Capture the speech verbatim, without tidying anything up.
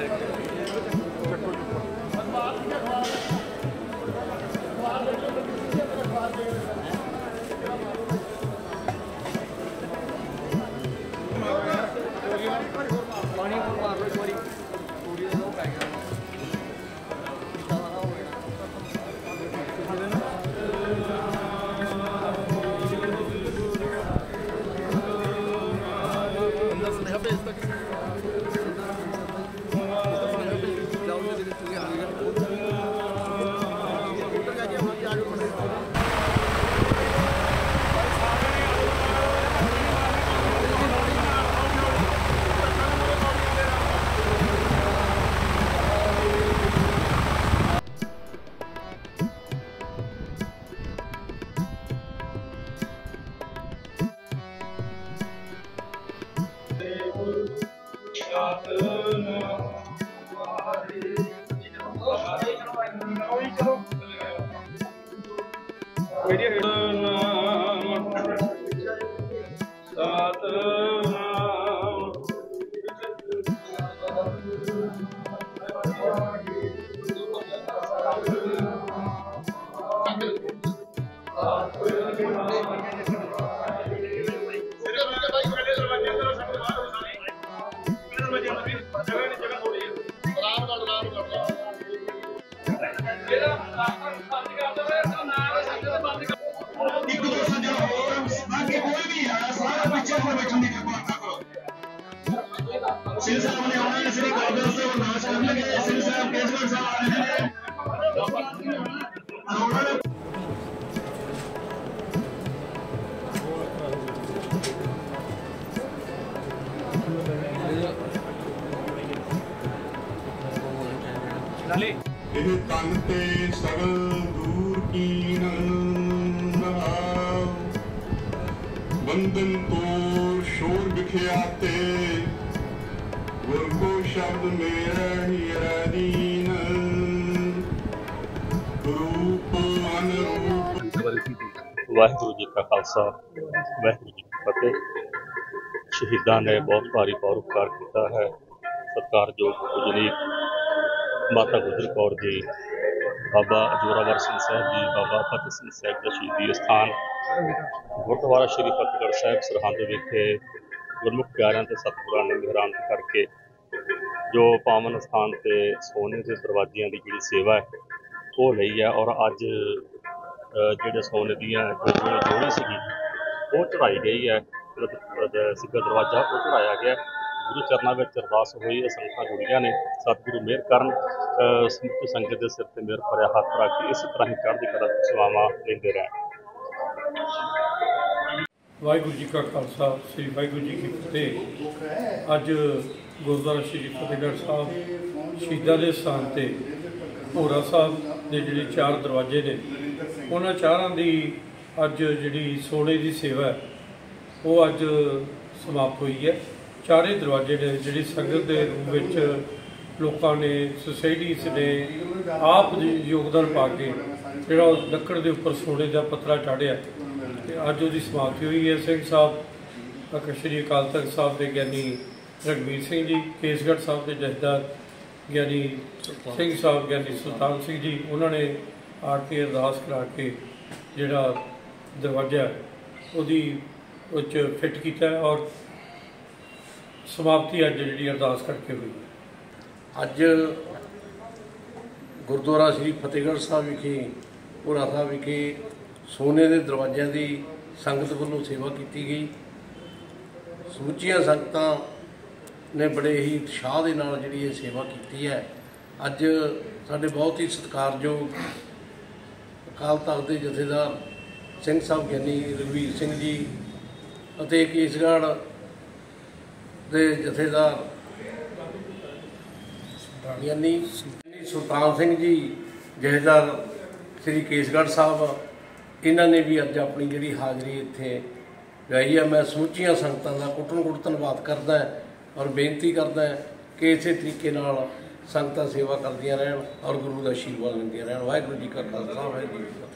ਇਹ ਤਨ ਤੇ ਸਗਲ ਦੂਰ ਕੀਨ ਬੰਦਨ ਤੋਰ ਸ਼ੋਰ ਵਿਖਿਆਤੇ ਗੁਰ ਕੋ ਸ਼ਬਦ ਮੇਰਾ ਹੀ ਅਧੀਨ ਰੂਪ ਅਨਰੂਪ। ਵਾਹਿਗੁਰੂ ਜੀ ਕਾ ਖਾਲਸਾ ਵਾਹਿਗੁਰੂ ਜੀ ਕੀ ਫਤਿਹ। ਸ਼ਹੀਦਾਂ ਨੇ ਬਹੁਤ ਭਾਰੀ ਪਰਉਪਕਾਰ ਕੀਤਾ ਹੈ। ਸਤਿਕਾਰਯੋਗ ਪੂਜਨੀਕ ਮਾਤਾ ਗੁਜਰ ਕੌਰ ਜੀ, ਬਾਬਾ ਜੋਰਾਵਰ ਸਿੰਘ ਸਾਹਿਬ ਜੀ, ਬਾਬਾ ਫਤਿਹ ਸਿੰਘ ਸਾਹਿਬ ਦਾ ਸ਼ਹੀਦੀ ਅਸਥਾਨ ਗੁਰਦੁਆਰਾ ਸ਼੍ਰੀ ਫਤਿਹਗੜ੍ਹ ਸਾਹਿਬ ਸਰਹੰਦ ਵਿਖੇ ਗੁਰਮੁਖ ਪਿਆਰਿਆਂ ਤੇ ਸਤਿਗੁਰਾਂ ਨੇ ਮਿਹਰਾਨ ਕਰਕੇ ਜੋ ਪਾਵਨ ਅਸਥਾਨ ਤੇ ਸੋਨੇ ਦੇ ਦਰਵਾਜ਼ਿਆਂ ਦੀ ਜਿਹੜੀ ਸੇਵਾ ਹੈ ਉਹ ਲਈ ਹੈ। ਔਰ ਅੱਜ ਜਿਹੜੇ ਸੋਨੇ ਦੀਆਂ ਜੋੜੀ ਸੀਗੀ ਉਹ ਚੜ੍ਹਾਈ ਗਈ ਹੈ। ਸਿੱਧਾ ਦਰਵਾਜ਼ਾ ਉਹ ਚੜ੍ਹਾਇਆ ਗਿਆ। ਗੁਰੂ ਚਰਨਾਂ ਵਿੱਚ ਅਰਦਾਸ ਹੋਈ ਹੈ, ਸੰਗਤਾਂ ਜੁੜੀਆਂ ਨੇ। ਸਤਿਗੁਰੂ ਮਿਹਰ ਕਰਨ, ਸਮੁੱਚੀ ਸੰਗਤ ਦੇ ਸਿਰ ਤੇ ਮਿਹਰ ਭਰਿਆ ਹੱਥ ਰੱਖ ਕੇ ਇਸੇ ਤਰ੍ਹਾਂ ਹੀ ਚੜ੍ਹਦੀ ਕਲਾ ਦੀ ਸੇਵਾਵਾਂ ਲੈਂਦੇ ਰਹਿਣ। ਵਾਹਿਗੁਰੂ ਜੀ ਕਾ ਖਾਲਸਾ, ਸ੍ਰੀ ਵਾਹਿਗੁਰੂ ਜੀ ਕੀ ਫਤਿਹ। ਅੱਜ ਗੁਰਦੁਆਰਾ ਸ਼੍ਰੀ ਫਤਿਹਗੜ੍ਹ ਸਾਹਿਬ ਸ਼ਹੀਦਾਂ ਦੇ ਸਥਾਨ ਤੇ ਭੋਰਾ ਸਾਹਿਬ ਦੇ ਜਿਹੜੇ ਚਾਰ ਦਰਵਾਜ਼ੇ ਨੇ, ਉਹਨਾਂ ਚਾਰਾਂ ਦੀ ਅੱਜ ਜਿਹੜੀ ਸੋਨੇ ਦੀ ਸੇਵਾ ਹੈ ਉਹ ਅੱਜ ਸਮਾਪਤ ਹੋਈ ਹੈ। ਚਾਰੇ ਦਰਵਾਜ਼ੇ ਨੇ ਜਿਹੜੀ ਸੰਗਤ ਦੇ ਰੂਪ ਵਿੱਚ ਲੋਕਾਂ ਨੇ, ਸੁਸਾਇਟੀਜ਼ ਨੇ ਆਪ ਯੋਗਦਾਨ ਪਾ ਕੇ ਜਿਹੜਾ ਲੱਕੜ ਦੇ ਉੱਪਰ ਸੋਨੇ ਦਾ ਪੱਤਰਾ ਚਾੜਿਆ ਤੇ ਅੱਜ ਉਹਦੀ ਸਮਾਪਤੀ ਹੋਈ ਹੈ। ਸਿੰਘ ਸਾਹਿਬ ਸ਼੍ਰੀ ਅਕਾਲ ਤਖਤ ਸਾਹਿਬ ਦੇ ਗਿਆਨੀ ਰਘਬੀਰ ਸਿੰਘ ਜੀ, ਕੇਸਗੜ੍ਹ ਸਾਹਿਬ ਦੇ ਜਥੇਦਾਰ ਗਿਆਨੀ ਸਿੰਘ ਸਾਹਿਬ, ਗਿਆਨੀ ਸੁਲਤਾਨ ਸਿੰਘ ਜੀ, ਉਹਨਾਂ ਨੇ ਆ ਕੇ ਅਰਦਾਸ ਕਰਾ ਕੇ ਜਿਹੜਾ ਦਰਵਾਜ਼ਾ ਉਹਦੀ ਉਹ 'ਚ ਫਿੱਟ ਕੀਤਾ ਔਰ ਸਮਾਪਤੀ ਅੱਜ ਜਿਹੜੀ ਅਰਦਾਸ ਕਰਕੇ ਹੋਈ। ਅੱਜ ਗੁਰਦੁਆਰਾ ਸ਼੍ਰੀ ਫਤਿਹਗੜ੍ਹ ਸਾਹਿਬ ਵਿਖੇ ਭੋਰਾ ਸਾਹਿਬ ਵਿਖੇ ਸੋਨੇ ਦੇ ਦਰਵਾਜ਼ਿਆਂ ਦੀ ਸੰਗਤ ਵੱਲੋਂ ਸੇਵਾ ਕੀਤੀ ਗਈ। ਸਮੁੱਚੀਆਂ ਸੰਗਤਾਂ ਨੇ ਬੜੇ ਹੀ ਉਤਸ਼ਾਹ ਦੇ ਨਾਲ ਜਿਹੜੀ ਇਹ ਸੇਵਾ ਕੀਤੀ ਹੈ। ਅੱਜ ਸਾਡੇ ਬਹੁਤ ਹੀ ਸਤਿਕਾਰਯੋਗ ਅਕਾਲ ਤਖਤ ਦੇ ਜਥੇਦਾਰ ਸਿੰਘ ਸਾਹਿਬ ਗਿਆਨੀ ਰਘਬੀਰ ਸਿੰਘ ਜੀ ਅਤੇ ਕੇਸਗੜ੍ਹ ਦੇ ਜਥੇਦਾਰ ਗਿਆਨੀ ਸੁਲਤਾਨ ਸਿੰਘ ਜੀ, ਜਥੇਦਾਰ ਸ੍ਰੀ ਕੇਸਗੜ੍ਹ ਸਾਹਿਬ, ਇਹਨਾਂ ਨੇ ਵੀ ਅੱਜ ਆਪਣੀ ਜਿਹੜੀ ਹਾਜ਼ਰੀ ਇੱਥੇ ਲਾਈ ਹੈ। ਮੈਂ ਸਮੁੱਚੀਆਂ ਸੰਗਤਾਂ ਦਾ ਕੁੱਟਣ ਕੁੱਟ ਧੰਨਵਾਦ ਕਰਦਾ ਔਰ ਬੇਨਤੀ ਕਰਦਾ ਕਿ ਇਸੇ ਤਰੀਕੇ ਨਾਲ ਸੰਗਤਾਂ ਸੇਵਾ ਕਰਦੀਆਂ ਰਹਿਣ ਔਰ ਗੁਰੂ ਦਾ ਆਸ਼ੀਰਵਾਦ ਲੈਂਦੀਆਂ ਰਹਿਣ। ਵਾਹਿਗੁਰੂ ਜੀ ਕਾ ਖਾਲਸਾ, ਵਾਹਿਗੁਰੂ ਜੀ ਕੀ ਫਤਿਹ।